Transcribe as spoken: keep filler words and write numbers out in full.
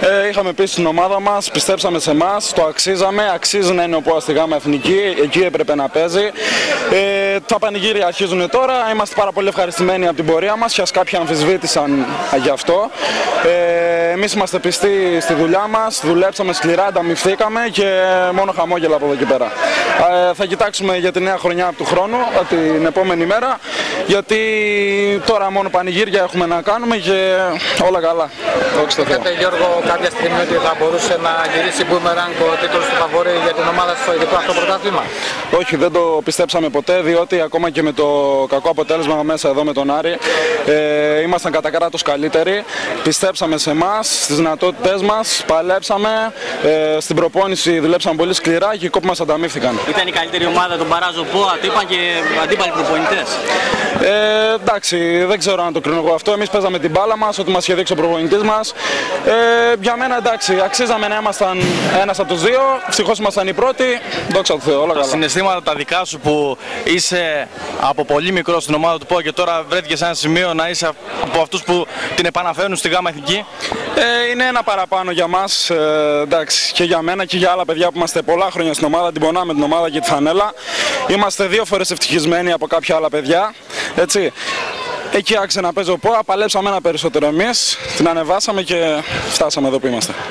Ε, είχαμε πει στην ομάδα μας, πιστέψαμε σε εμάς, το αξίζαμε, αξίζει να είναι ο ΠΟΑ στη ΓΑΜΑ Εθνική, εκεί έπρεπε να παίζει. Ε, τα πανηγύρια αρχίζουν τώρα, είμαστε πάρα πολύ ευχαριστημένοι από την πορεία μας, και κάποιοι αμφισβήτησαν γι' αυτό. Ε, εμείς είμαστε πιστοί στη δουλειά μας, δουλέψαμε σκληρά, ανταμυφθήκαμε και μόνο χαμόγελα από εδώ και πέρα. Ε, θα κοιτάξουμε για τη νέα χρονιά του χρόνου, την επόμενη μέρα, γιατί τώρα μόνο πανηγύρια έχουμε να κάνουμε και όλα καλά. Είπατε, Γιώργο, κάποια στιγμή ότι θα μπορούσε να γυρίσει μπούμεραγκ ο τίτλος του φαβόρη για την ομάδα στο ειδικό αυτό πρωτάθλημα? Όχι, δεν το πιστέψαμε ποτέ, διότι ακόμα και με το κακό αποτέλεσμα μέσα εδώ με τον Άρη, ε, ήμασταν κατά κράτος καλύτεροι. Πιστέψαμε σε εμάς, στις δυνατότητές μας, παλέψαμε, ε, στην προπόνηση δουλέψαμε πολύ σκληρά και οι κόποι μας ανταμείφθηκαν. Ήταν η καλύτερη ομάδα των Παράζο ΠΟΑ, το είπαν και αντίπαλοι προπονητές. Ε, εντάξει, δεν ξέρω αν το κρίνω εγώ αυτό. Εμείς παίζαμε την μπάλα μας, ό,τι μας είχε δείξει ο προπονητής μας. Ε, για μένα εντάξει, αξίζαμε να ήμασταν ένας από τους δύο. Ευτυχώς ήμασταν οι πρώτοι. Δόξα τω Θεώ, όλα καλά. Τα συναισθήματα τα δικά σου που είσαι από πολύ μικρό στην ομάδα του ΠΟΑ και τώρα βρέθηκες σε ένα σημείο να είσαι από αυτούς που την επαναφέρουν στη ΓΑΜΑ Εθνική. Ε, είναι ένα παραπάνω για μας, ε, εντάξει, και για μένα και για άλλα παιδιά που είμαστε πολλά χρόνια στην ομάδα, την πονάμε την ομάδα και τη φανέλα. Είμαστε δύο φορές ευτυχισμένοι από κάποια άλλα παιδιά, έτσι. Εκεί άξιζε να παίζω ΠΟΑ, παλέψαμε ένα περισσότερο εμείς, την ανεβάσαμε και φτάσαμε εδώ που είμαστε.